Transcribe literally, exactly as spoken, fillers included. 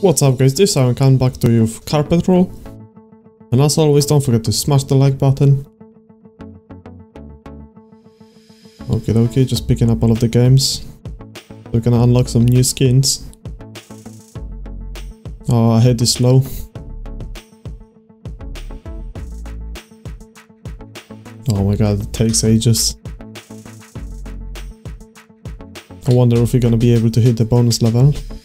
What's up guys, this is Iron Khan back to you with Car Patrol. And as always, don't forget to smash the like button. Okay, okay, just picking up all of the games. We're gonna unlock some new skins. Oh, I hate this slow. Oh my god, it takes ages. I wonder if we're gonna be able to hit the bonus level.